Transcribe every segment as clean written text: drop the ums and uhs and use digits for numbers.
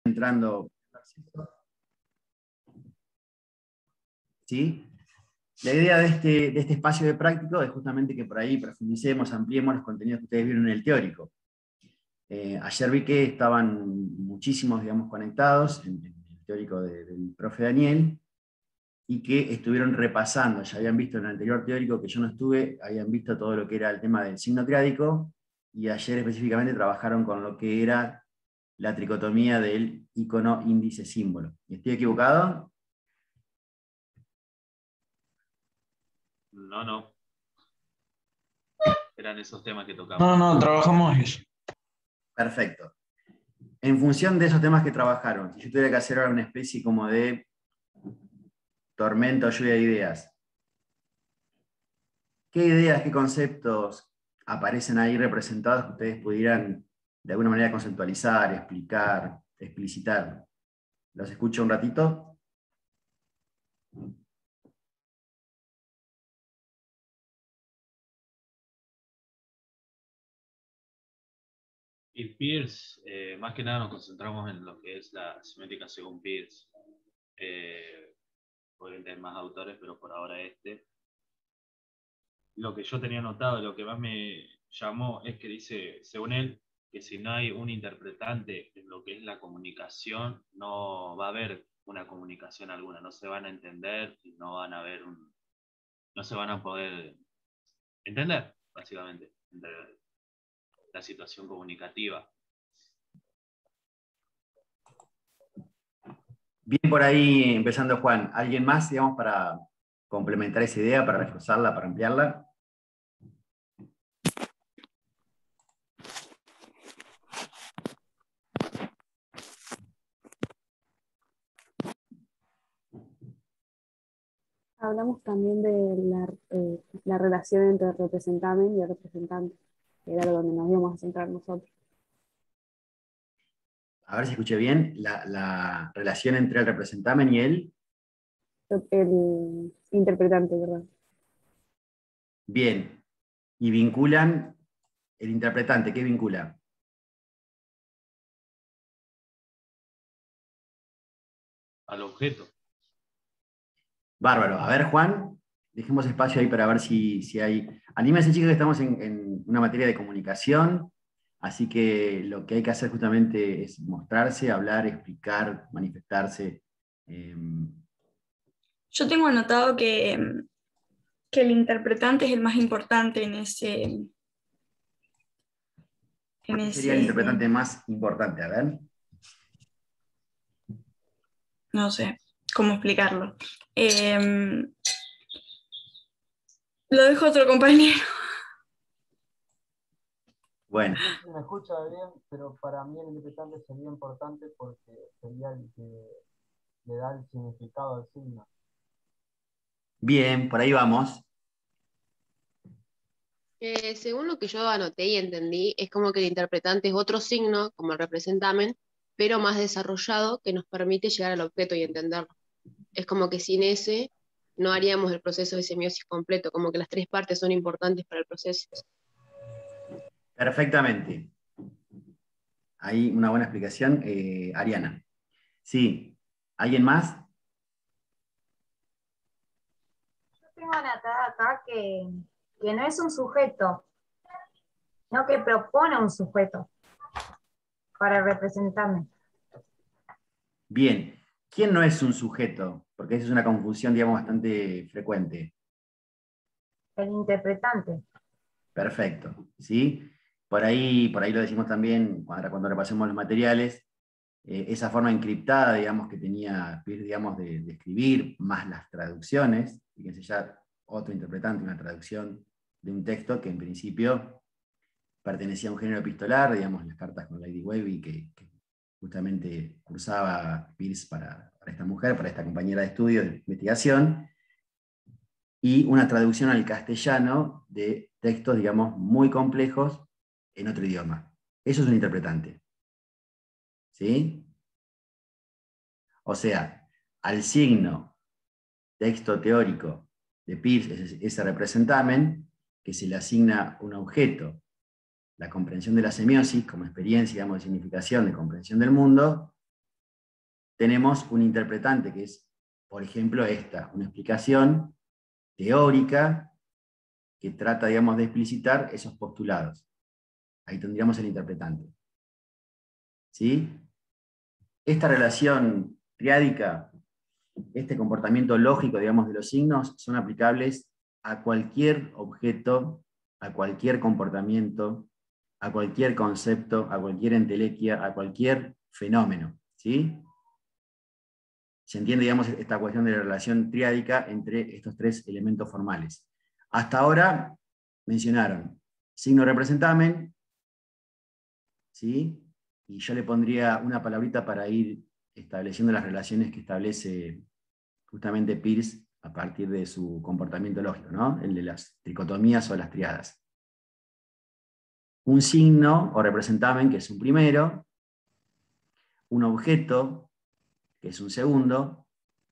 entrando. ¿Sí? La idea de este espacio de práctico es justamente que por ahí profundicemos, ampliemos los contenidos que ustedes vieron en el teórico. Ayer vi que estaban muchísimos, digamos, conectados en el teórico del profe Daniel, y que estuvieron repasando, ya habían visto en el anterior teórico que yo no estuve, habían visto todo lo que era el tema del signo triádico, y ayer específicamente trabajaron con lo que era la tricotomía del icono índice símbolo. ¿Estoy equivocado? No. Eran esos temas que tocamos. No, trabajamos eso. Perfecto. En función de esos temas que trabajaron, si yo tuviera que hacer ahora una especie como de tormenta o lluvia de ideas, ¿qué ideas, qué conceptos aparecen ahí representados que ustedes pudieran de alguna manera conceptualizar, explicar, explicitar? ¿Los escucho un ratito? Y Peirce, más que nada nos concentramos en lo que es la simétrica según Peirce. Podrían tener más autores, pero por ahora este. Lo que yo tenía notado, lo que más me llamó es que dice, según él, que si no hay un interpretante en lo que es la comunicación, no va a haber una comunicación alguna, no se van a entender y no van a haber no se van a poder entender, básicamente, entre la situación comunicativa. Bien por ahí, empezando Juan. ¿Alguien más, digamos, para complementar esa idea, para reforzarla, para ampliarla? Hablamos también de la relación entre el representamen y el representante, que era lo donde nos íbamos a centrar nosotros. A ver si escuché bien, la relación entre el representamen y él. El interpretante, ¿verdad? Bien. Y vinculan el interpretante, ¿qué vincula? Al objeto. Bárbaro. A ver, Juan, dejemos espacio ahí para ver si hay. Anímense, chicos, que estamos en una materia de comunicación, así que lo que hay que hacer justamente es mostrarse, hablar, explicar, manifestarse. Yo tengo anotado que el interpretante es el más importante en ¿Cuál sería el interpretante más importante? A ver. no sé cómo explicarlo. Lo dejo a otro compañero. Bueno. Me escucha bien, pero para mí el interpretante sería importante porque sería el que le da el significado al signo. Bien, por ahí vamos. Según lo que yo anoté y entendí, es como que el interpretante es otro signo, como el representamen, pero más desarrollado que nos permite llegar al objeto y entenderlo. Es como que sin ese no haríamos el proceso de semiosis completo, como que las tres partes son importantes para el proceso. Perfectamente. Ahí una buena explicación, Ariana. Sí. ¿Alguien más? Yo tengo anotada acá que no es un sujeto, no que propone un sujeto para representarme. Bien. ¿Quién no es un sujeto? Porque esa es una confusión, digamos, bastante frecuente. El interpretante. Perfecto. ¿Sí? Por ahí lo decimos también cuando repasemos los materiales. Esa forma encriptada, digamos, que tenía Peirce, digamos, de escribir, más las traducciones, fíjense ya otro interpretante, una traducción de un texto que en principio pertenecía a un género epistolar, digamos, las cartas con Lady Webby, que justamente cursaba Peirce para esta mujer, para esta compañera de estudio, de investigación, y una traducción al castellano de textos, digamos, muy complejos en otro idioma. Eso es un interpretante. ¿Sí? O sea, al signo texto teórico de Peirce, ese representamen, que se le asigna un objeto, la comprensión de la semiosis como experiencia, digamos, de significación, de comprensión del mundo, tenemos un interpretante que es, por ejemplo, una explicación teórica que trata, digamos, de explicitar esos postulados. Ahí tendríamos el interpretante. ¿Sí? Esta relación triádica, este comportamiento lógico, digamos, de los signos, son aplicables a cualquier objeto, a cualquier comportamiento, a cualquier concepto, a cualquier entelequia, a cualquier fenómeno. ¿Sí? Se entiende, digamos, esta cuestión de la relación triádica entre estos tres elementos formales. Hasta ahora mencionaron signo representamen, ¿sí? Y yo le pondría una palabrita para ir estableciendo las relaciones que establece justamente Peirce a partir de su comportamiento lógico, ¿no? El de las tricotomías o las triadas. Un signo o representamen, que es un primero, un objeto, que es un segundo,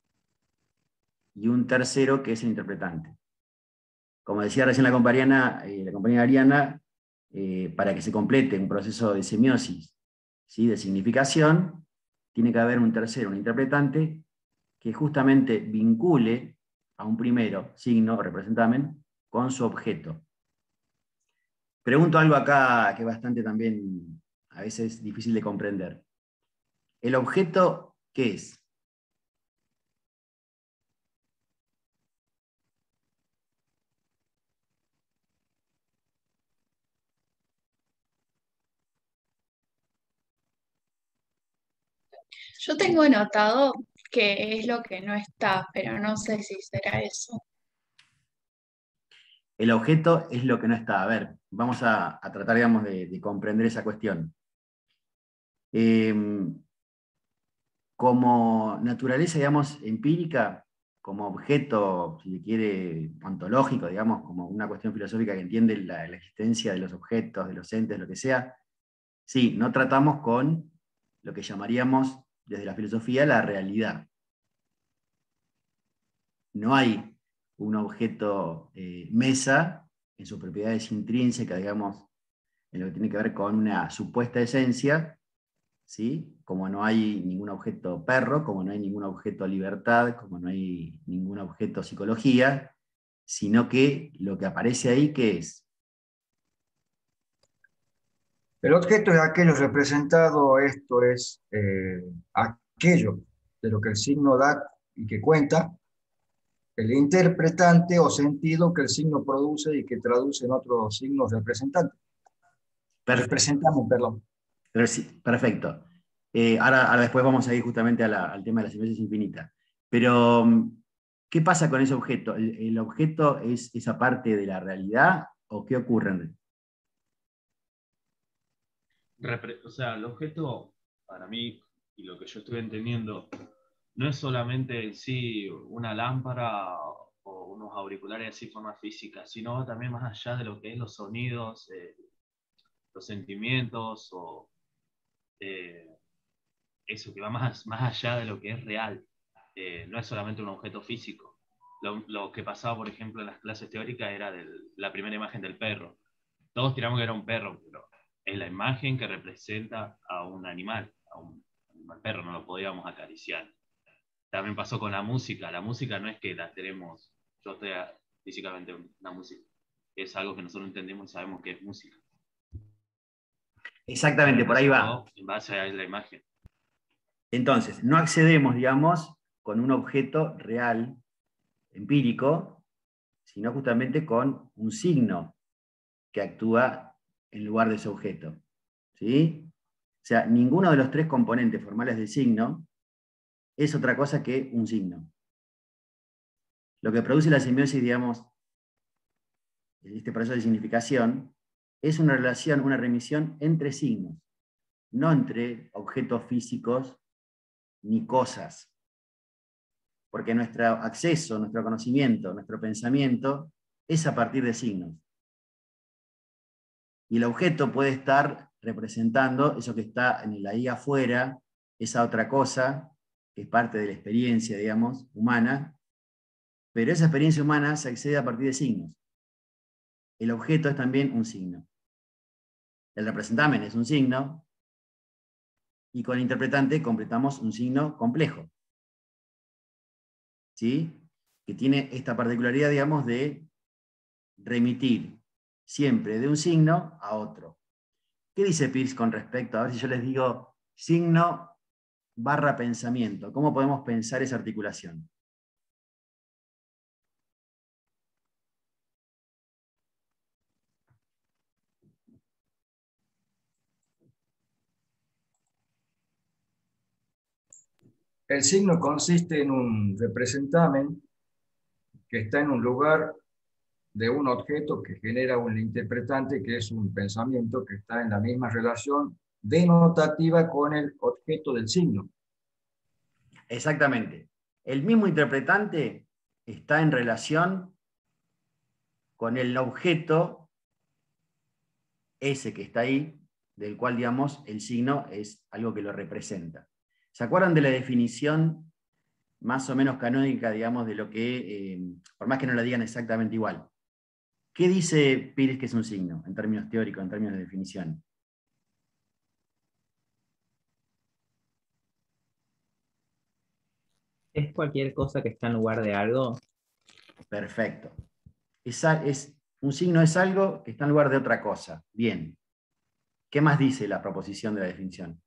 y un tercero, que es el interpretante. Como decía recién la compañera Ariana, para que se complete un proceso de semiosis, ¿sí?, de significación, tiene que haber un tercero, un interpretante, que justamente vincule a un primero, signo o representamen, con su objeto. Pregunto algo acá que es bastante también, a veces, difícil de comprender. ¿El objeto qué es? Yo tengo anotado que es lo que no está, pero no sé si será eso. El objeto es lo que no está. A ver, vamos a tratar, digamos, de comprender esa cuestión. Como naturaleza, digamos, empírica, como objeto, si se quiere, ontológico, digamos, como una cuestión filosófica que entiende la existencia de los objetos, de los entes, lo que sea, sí, no tratamos con lo que llamaríamos desde la filosofía la realidad. No hay un objeto mesa en sus propiedades intrínsecas, digamos, en lo que tiene que ver con una supuesta esencia, ¿sí? Como no hay ningún objeto perro, como no hay ningún objeto libertad, como no hay ningún objeto psicología, sino que lo que aparece ahí, ¿qué es? El objeto es aquello representado, esto es aquello de lo que el signo da y que cuenta, el interpretante o sentido que el signo produce y que traduce en otros signos representantes. Perfecto. Representamos, perdón. Perfecto. Ahora después vamos a ir justamente al tema de la simbiosis infinita. Pero, ¿qué pasa con ese objeto? ¿El objeto es esa parte de la realidad o qué ocurre? O sea, el objeto, para mí, y lo que yo estuve entendiendo, no es solamente en sí una lámpara o unos auriculares así de forma física, sino también más allá de lo que es los sonidos, los sentimientos, o eso que va más allá de lo que es real. No es solamente un objeto físico. Lo que pasaba, por ejemplo, en las clases teóricas era la primera imagen del perro. Todos tiramos que era un perro, pero es la imagen que representa a un animal, al perro, no lo podíamos acariciar. También pasó con la música. La música no es que la tenemos, yo estoy físicamente una música, es algo que nosotros entendemos y sabemos que es música. Exactamente, por ahí va. En base a la imagen. Entonces, no accedemos, digamos, con un objeto real, empírico, sino justamente con un signo que actúa en lugar de ese objeto. ¿Sí? O sea, ninguno de los tres componentes formales del signo es otra cosa que un signo. Lo que produce la simbiosis, digamos, este proceso de significación, es una relación, una remisión entre signos, no entre objetos físicos ni cosas. Porque nuestro acceso, nuestro conocimiento, nuestro pensamiento es a partir de signos. Y el objeto puede estar representando eso que está en el ahí afuera, esa otra cosa, que es parte de la experiencia, digamos, humana, pero esa experiencia humana se accede a partir de signos. El objeto es también un signo. El representamen es un signo, Y con interpretante completamos un signo complejo, ¿sí? Que tiene esta particularidad, digamos, de remitir siempre de un signo a otro. ¿Qué dice Peirce con respecto? A ver si yo les digo signo barra pensamiento. ¿Cómo podemos pensar esa articulación? El signo consiste en un representamen que está en un lugar de un objeto que genera un interpretante, que es un pensamiento que está en la misma relación denotativa con el objeto del signo. Exactamente. El mismo interpretante está en relación con el objeto ese que está ahí, del cual, digamos, el signo es algo que lo representa. ¿Se acuerdan de la definición más o menos canónica, digamos, de lo que, por más que no la digan exactamente igual? ¿Qué dice Peirce que es un signo, en términos teóricos, en términos de definición? ¿Es cualquier cosa que está en lugar de algo? Perfecto. Un signo es algo que está en lugar de otra cosa. Bien. ¿Qué más dice la proposición de la definición?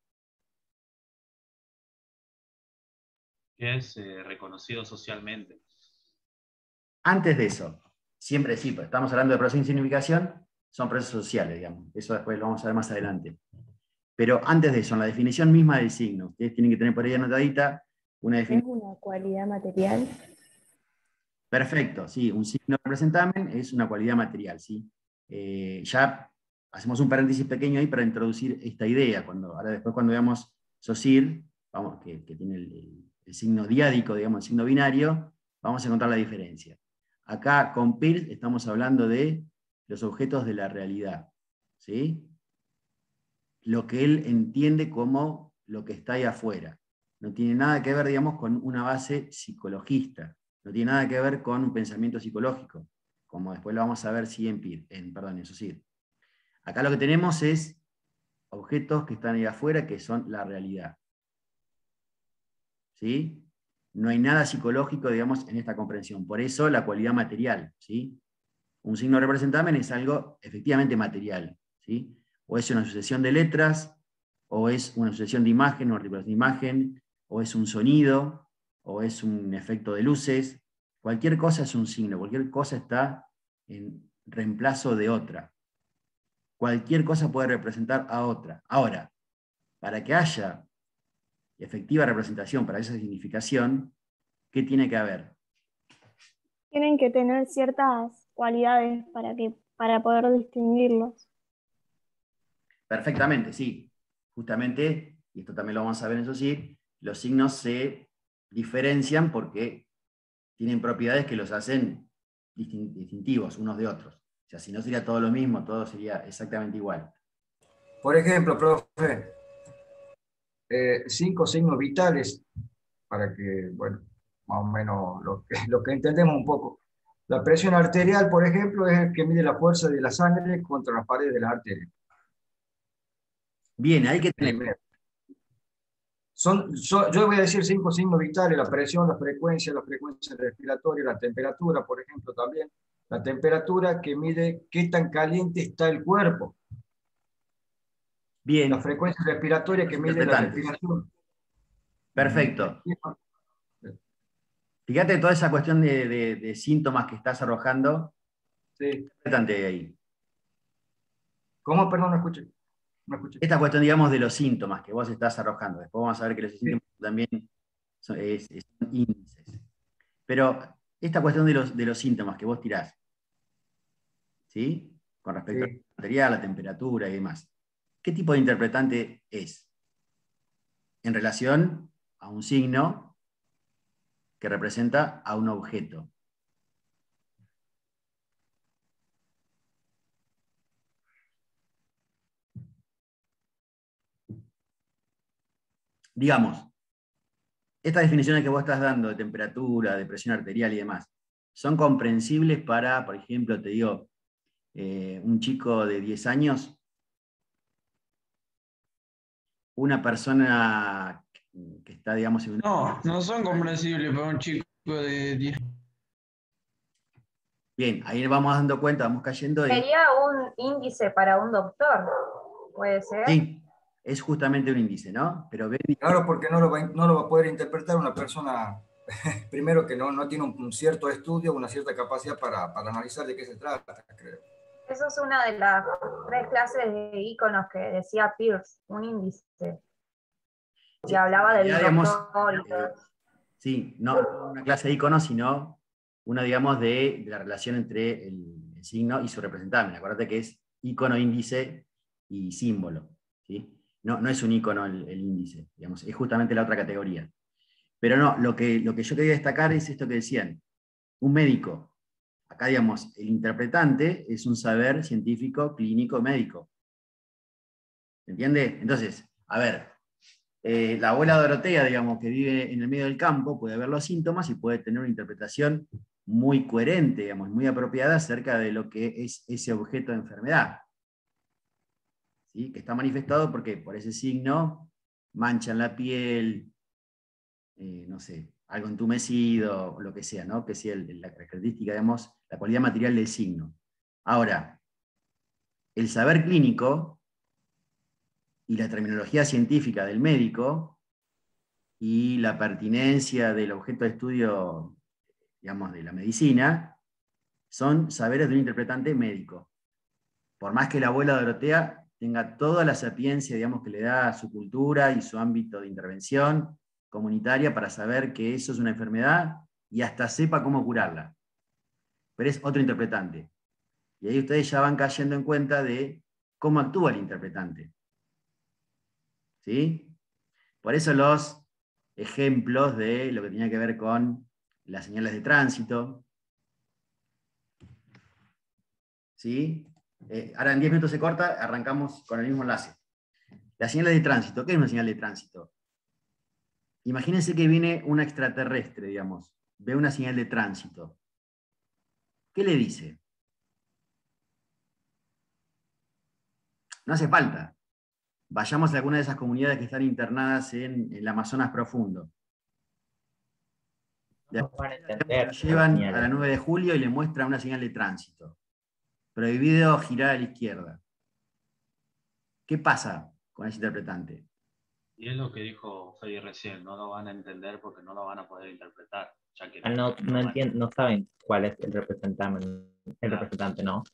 Que es reconocido socialmente. Antes de eso, siempre sí, pues estamos hablando de procesos sin significación, son procesos sociales, digamos. Eso después lo vamos a ver más adelante. Pero antes de eso, en la definición misma del signo, ustedes tienen que tener por ahí anotadita una ¿Es definición. una cualidad material? Perfecto, sí, un signo representamen es una cualidad material, ¿sí? Ya hacemos un paréntesis pequeño ahí para introducir esta idea. Ahora después cuando veamos Saussure, que tiene el signo diádico, digamos, el signo binario, vamos a encontrar la diferencia. Acá con Peirce estamos hablando de los objetos de la realidad, ¿sí? Lo que él entiende como lo que está ahí afuera. No tiene nada que ver, digamos, con una base psicologista. No tiene nada que ver con un pensamiento psicológico, como después lo vamos a ver sí, en Saussure. Acá lo que tenemos es objetos que están ahí afuera, que son la realidad. ¿Sí? No hay nada psicológico, digamos, en esta comprensión. Por eso la cualidad material. ¿Sí? Un signo representamen es algo efectivamente material. ¿Sí? O es una sucesión de letras, o es una sucesión de imagen, o articulación de imagen, o es un sonido, o es un efecto de luces. Cualquier cosa es un signo, cualquier cosa está en reemplazo de otra. Cualquier cosa puede representar a otra. Ahora, para que haya efectiva representación, para esa significación, ¿qué tiene que haber? Tienen que tener ciertas cualidades para poder distinguirlos. Perfectamente, sí. Justamente, y esto también lo vamos a ver en Saussure, los signos se diferencian porque tienen propiedades que los hacen distintivos unos de otros. O sea, si no sería todo lo mismo, todo sería exactamente igual. Por ejemplo, profe, 5 signos vitales para que, bueno, más o menos lo que entendemos un poco. La presión arterial, por ejemplo, es el que mide la fuerza de la sangre contra las paredes de las arterias. Bien, hay que tener. Yo voy a decir 5 signos vitales: la presión, la frecuencia respiratoria, la temperatura, por ejemplo, también. La temperatura que mide qué tan caliente está el cuerpo. Bien. La frecuencia respiratoria que mide la respiración. Perfecto. Fíjate toda esa cuestión de síntomas que estás arrojando. Sí. Importante ahí. ¿Cómo? Perdón, no escuché. Esta cuestión, digamos, de los síntomas que vos estás arrojando. Después vamos a ver que los síntomas también son índices. Pero esta cuestión de los síntomas que vos tirás, ¿sí? Con respecto al material, la temperatura y demás. ¿Qué tipo de interpretante es? En relación a un signo que representa a un objeto. Digamos, estas definiciones que vos estás dando de temperatura, de presión arterial y demás, ¿son comprensibles para, por ejemplo, te digo, un chico de 10 años? una persona que está, digamos, en una... No son comprensibles para un chico de 10. Bien, ahí vamos dando cuenta, vamos cayendo en... Sería un índice para un doctor, ¿puede ser? Sí, es justamente un índice, ¿no? Pero ven... Claro, porque no lo va a poder interpretar una persona, primero que no tiene un cierto estudio, una cierta capacidad para analizar de qué se trata, creo. Eso es una de las 3 clases de iconos que decía Peirce, un índice. Y hablaba del doctor y todo. Sí, no una clase de iconos, sino una, digamos, de la relación entre el signo y su representante. Acuérdate que es icono, índice y símbolo, ¿sí? No es un icono el índice, digamos, es justamente la otra categoría. Pero no, lo que yo quería destacar es esto que decían, un médico. Acá, digamos, el interpretante es un saber científico, clínico, médico. ¿Se entiende? Entonces, a ver, la abuela Dorotea, digamos, que vive en el medio del campo, puede ver los síntomas y puede tener una interpretación muy coherente, digamos, muy apropiada acerca de lo que es ese objeto de enfermedad. ¿Sí? Que está manifestado porque por ese signo mancha en la piel, no sé, algo entumecido, o lo que sea, ¿no? Que sea la característica, digamos, la cualidad material del signo. Ahora, el saber clínico y la terminología científica del médico y la pertinencia del objeto de estudio, digamos, de la medicina, son saberes de un interpretante médico. Por más que la abuela Dorotea tenga toda la sapiencia, digamos, que le da a su cultura y su ámbito de intervención comunitaria para saber que eso es una enfermedad y hasta sepa cómo curarla. Pero es otro interpretante. Y ahí ustedes ya van cayendo en cuenta de cómo actúa el interpretante. ¿Sí? Por eso los ejemplos de lo que tenía que ver con las señales de tránsito. ¿Sí? Ahora en 10 minutos se corta, arrancamos con el mismo enlace. Las señales de tránsito, ¿qué es una señal de tránsito? Imagínense que viene un extraterrestre, digamos, ve una señal de tránsito. ¿Qué le dice? No hace falta. Vayamos a alguna de esas comunidades que están internadas en el Amazonas profundo. Llevan a la 9 de julio y le muestran una señal de tránsito. Prohibido girar a la izquierda. ¿Qué pasa con ese interpretante? Y es lo que dijo Fede recién, no lo van a entender porque no lo van a poder interpretar. Ya que No saben cuál es el representante, ¿no?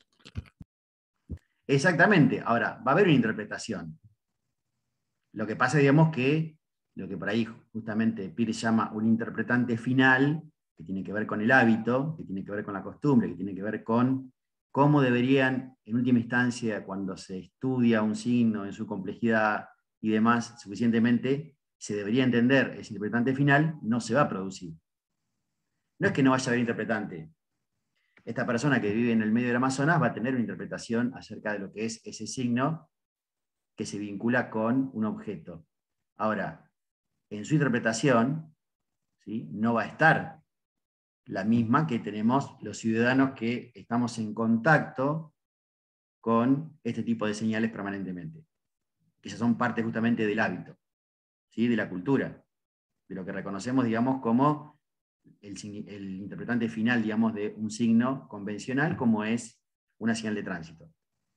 Exactamente. Ahora, va a haber una interpretación. Lo que pasa, digamos, que lo que por ahí justamente Peirce llama un interpretante final, que tiene que ver con el hábito, que tiene que ver con la costumbre, que tiene que ver con cómo deberían, en última instancia, cuando se estudia un signo en su complejidad y demás suficientemente, se debería entender ese interpretante final, no se va a producir. No es que no vaya a haber interpretante. Esta persona que vive en el medio del Amazonas va a tener una interpretación acerca de lo que es ese signo que se vincula con un objeto. Ahora, en su interpretación, ¿sí?, no va a estar la misma que tenemos los ciudadanos que estamos en contacto con este tipo de señales permanentemente. Que esas son parte justamente del hábito, ¿sí?, de la cultura, de lo que reconocemos, digamos, como el interpretante final, digamos, de un signo convencional, como es una señal de tránsito.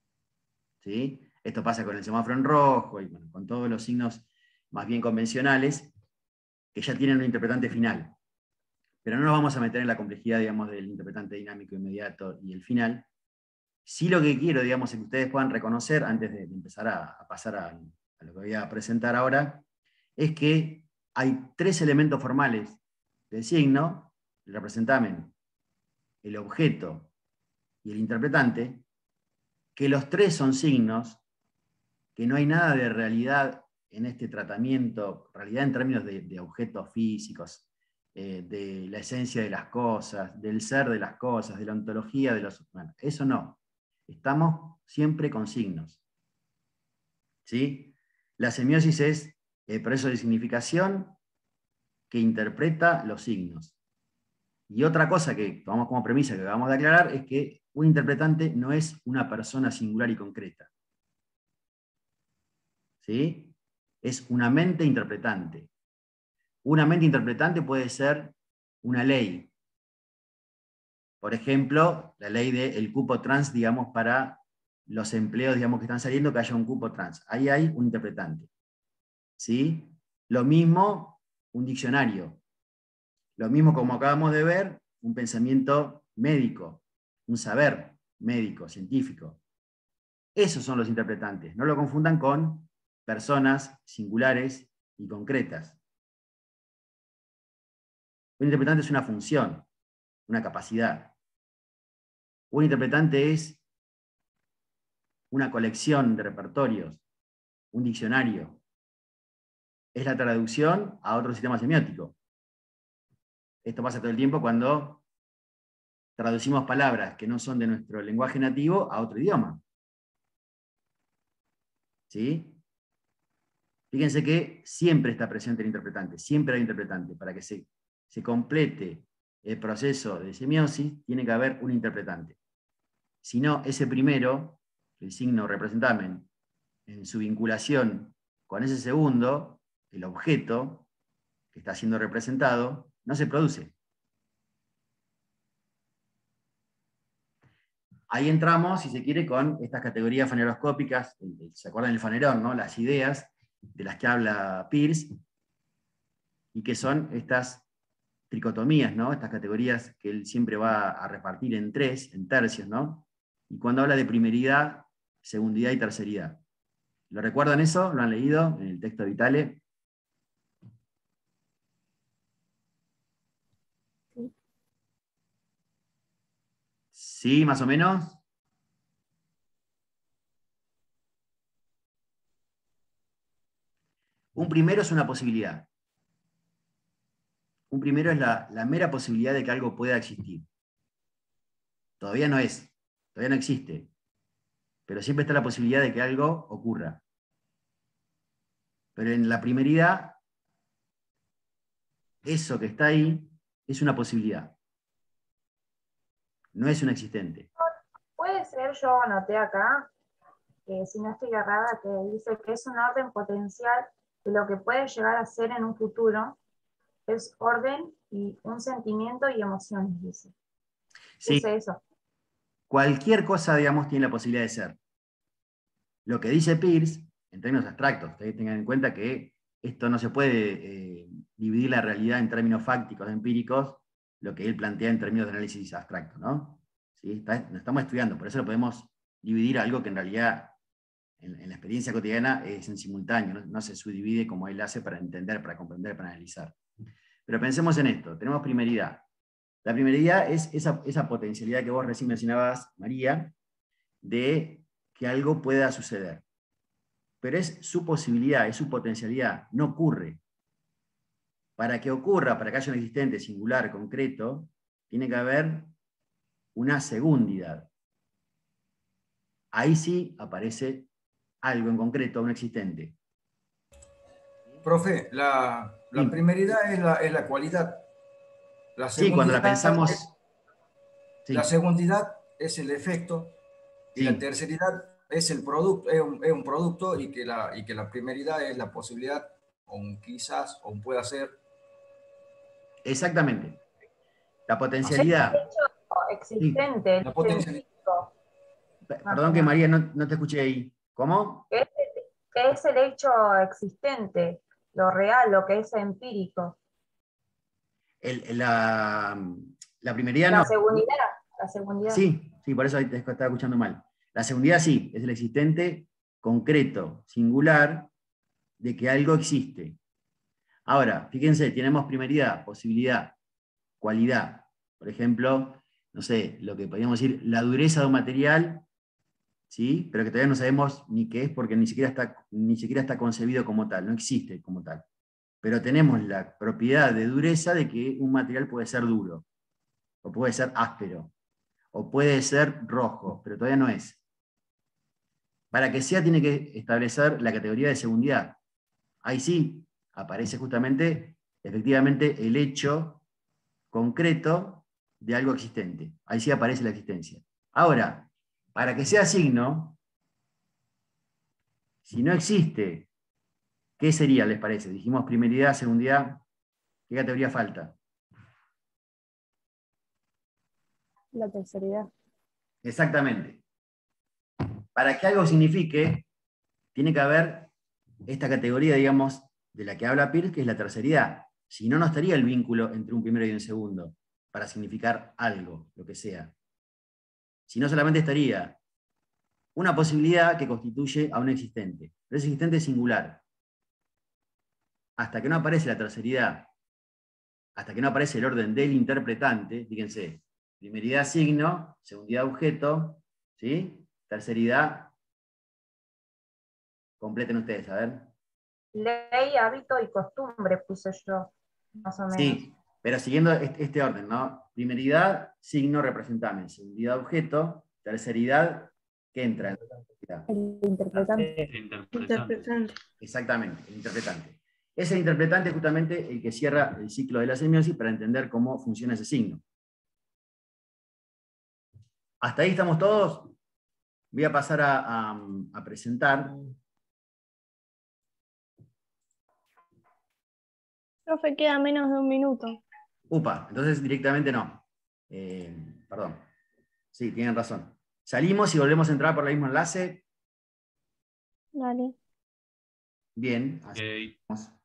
¿Sí? Esto pasa con el semáforo en rojo y bueno, con todos los signos más bien convencionales que ya tienen un interpretante final. Pero no nos vamos a meter en la complejidad, digamos, del interpretante dinámico inmediato y el final. Sí, lo que quiero, digamos, es que ustedes puedan reconocer, antes de empezar a pasar a lo que voy a presentar ahora, es que hay 3 elementos formales del signo, el representamen, el objeto y el interpretante, que los 3 son signos, que no hay nada de realidad en este tratamiento, realidad en términos de objetos físicos, de la esencia de las cosas, del ser de las cosas, de la ontología de los humanos. Eso no. Estamos siempre con signos. ¿Sí? La semiosis es el proceso de significación que interpreta los signos. Y otra cosa que tomamos como premisa que acabamos de aclarar es que un interpretante no es una persona singular y concreta. ¿Sí? es una mente interpretante. Una mente interpretante puede ser una ley. Por ejemplo, la ley del cupo trans, digamos, para los empleos, digamos, que están saliendo, que haya un cupo trans. Ahí hay un interpretante. ¿Sí? Lo mismo, un diccionario. Lo mismo, como acabamos de ver, un pensamiento médico, un saber médico, científico. Esos son los interpretantes. No lo confundan con personas singulares y concretas. Un interpretante es una función, una capacidad. Un interpretante es una colección de repertorios, un diccionario. Es la traducción a otro sistema semiótico. Esto pasa todo el tiempo cuando traducimos palabras que no son de nuestro lenguaje nativo a otro idioma. ¿Sí? Fíjense que siempre está presente el interpretante, siempre hay interpretante. Para que se complete el proceso de semiosis, tiene que haber un interpretante. Si no, ese primero, el signo representamen, en su vinculación con ese segundo, el objeto que está siendo representado, no se produce. Ahí entramos, si se quiere, con estas categorías faneroscópicas, ¿se acuerdan del fanerón, no? Las ideas de las que habla Peirce, y que son estas tricotomías, ¿no? Estas categorías que él siempre va a repartir en tres, en tercios, ¿no? Y cuando habla de primeridad, segundidad y terceridad. ¿Lo recuerdan eso? ¿Lo han leído en el texto de Vitale? Sí, más o menos. Un primero es una posibilidad. Un primero es la mera posibilidad de que algo pueda existir. Todavía no es, todavía no existe, pero siempre está la posibilidad de que algo ocurra. Pero en la primeridad, eso que está ahí es una posibilidad. No es un existente. Puede ser, yo anoté acá, que si no estoy errada, que dice que es un orden potencial de lo que puede llegar a ser en un futuro, es orden y un sentimiento y emociones, dice. Sí. Dice eso. Cualquier cosa, digamos, tiene la posibilidad de ser. Lo que dice Peirce, en términos abstractos, ustedes tengan en cuenta que esto no se puede dividir la realidad en términos fácticos, empíricos, lo que él plantea en términos de análisis abstracto, ¿no? ¿Sí? Lo estamos estudiando, por eso lo podemos dividir a algo que en realidad en la experiencia cotidiana es en simultáneo, no se subdivide como él hace para entender, para comprender, para analizar. Pero pensemos en esto, tenemos primeridad. La primeridad es esa potencialidad que vos recién mencionabas, María, de que algo pueda suceder. Pero es su posibilidad, es su potencialidad, no ocurre. Para que ocurra, para que haya un existente singular, concreto, tiene que haber una segundidad. Ahí sí aparece algo en concreto, un existente. Profe, la Sí. primeridad es la cualidad. La Sí, cuando la pensamos... Sí. La segundidad es el efecto y Sí. la terceridad es el producto, es un producto y que la primeridad es la posibilidad, o un quizás, o un puede ser. Exactamente. La potencialidad. Es el hecho existente, Sí, la potencialidad. Perdón que María no te escuché ahí. ¿Cómo? Es el hecho existente, lo real, lo que es empírico. La primeridad La no. segundidad. La segundidad. Sí, por eso te estaba escuchando mal. La segundidad sí, es el existente concreto, singular, de que algo existe. Ahora, fíjense, tenemos primeridad, posibilidad, cualidad. Por ejemplo, no sé, lo que podríamos decir, la dureza de un material, ¿sí? Pero que todavía no sabemos ni qué es porque ni siquiera está concebido como tal, no existe como tal. Pero tenemos la propiedad de dureza de que un material puede ser duro, o puede ser áspero, o puede ser rojo, pero todavía no es. Para que sea, tiene que establecer la categoría de segundidad. Ahí sí aparece justamente, efectivamente, el hecho concreto de algo existente. Ahí sí aparece la existencia. Ahora, para que sea signo, si no existe ¿Qué sería, les parece? Dijimos primeridad, segundidad. ¿Qué categoría falta? La terceridad. Exactamente. Para que algo signifique, tiene que haber esta categoría, digamos, de la que habla Peirce, que es la terceridad. Si no, no estaría el vínculo entre un primero y un segundo para significar algo, lo que sea. Si no, solamente estaría una posibilidad que constituye a un existente. Pero ese existente es singular. Hasta que no aparece la terceridad, hasta que no aparece el orden del interpretante, fíjense, primeridad signo, segundidad objeto, ¿sí? Terceridad, completen ustedes, a ver. Ley, hábito y costumbre puse yo, más o menos. Sí, pero siguiendo este orden, ¿no? Primeridad, signo, representamen. Segundidad, objeto. Terceridad, ¿qué entra en la terceridad? El interpretante. Interpretante. Exactamente, el interpretante. Es el interpretante justamente el que cierra el ciclo de la semiosis para entender cómo funciona ese signo. ¿Hasta ahí estamos todos? Voy a pasar a presentar. Profe, queda menos de un minuto. Upa, entonces directamente no. Perdón. Sí, tienen razón. Salimos y volvemos a entrar por el mismo enlace. Dale. Bien, así vamos.